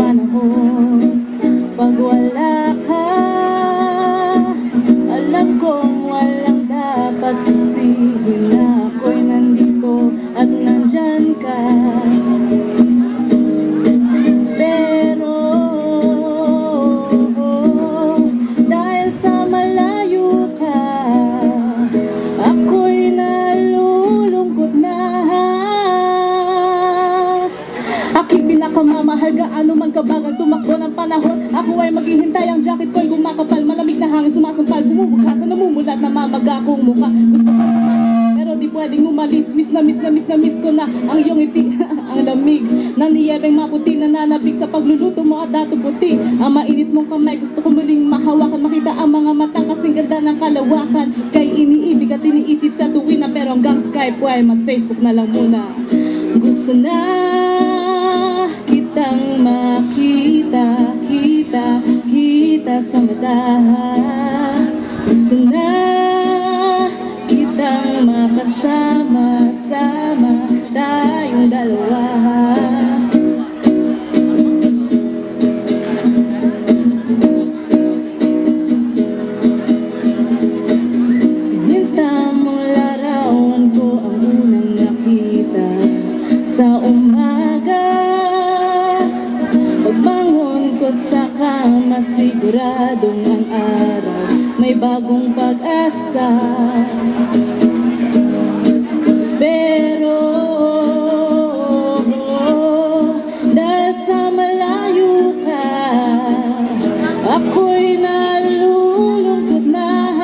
panahon. Pag wala ka, alam kong walang dapat sisihin na ako'y nandito at nandyan ka. Pero dahil sa malayo ka, ako'y nalulungkot na. Aking pinakamamahal, gaano man kabagal tumakbo ng panahon, ako ay maghihintay, ang jacket ko'y gumakapal, malamig na hangin sumasampal, bumubukas, namumulat, namamaga akong mukha. Gusto ko pero di pwedeng umalis, miss na miss ko na ang iyong ngiti. Ang lamig ng niyebeng maputi, nananabig sa pagluluto mo at dato puti. Ang mainit mong kamay, gusto ko muling mahawakan, makita ang mga matang kasing ganda ng kalawakan. Kay iniibig at iniisip sa tuwin na, pero hanggang Skype ay mag-Facebook na lang muna. Gusto na kitang makita, kita sa mata. Gusto na kitang makasama-sama, tayong dalawa. Pininta mong larawan ko ang unang nakita sa umaga. Pagbangon ko sa kama, siguradong ang araw may bagong pag-asa. Pero dahil sa malayo ka, ako'y nalulungkot na.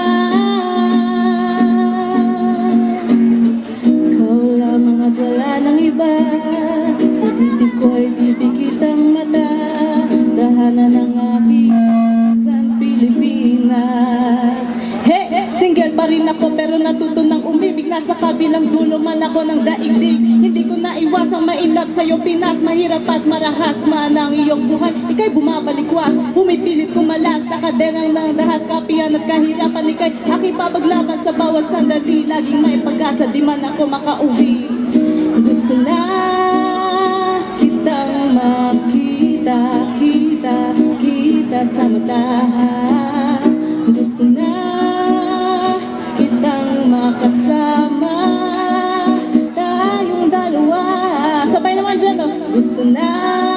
Ikaw lamang at wala nang iba, sa titik ko'y pipikit ang mata. Tahanan ng aking isang Pilipinas. Hey, single pa rin ako pero natuto ng umibig. Nasa kabilang dulo man ako ng daigdig. Hindi ko naiwasang ma-inlove sa'yo Pinas. Mahirap at marahas man ang iyong buhay, ika'y bumabalikwas, pumipilit kumalas sa kadenang ng dahas. Kapiyan at kahirapan, ika'y aking papaglaban sa bawat sandali. Laging may pag-asa, di man ako makauwi. Gusto na kitang makita, kita sa mata. Gusto na kitang makasama, tayong dalawa. Sabay naman dyan, no? Gusto na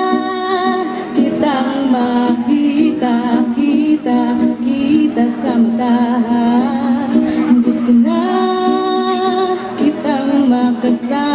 kitang makita, kita sa mata. Gusto na kitang makasama,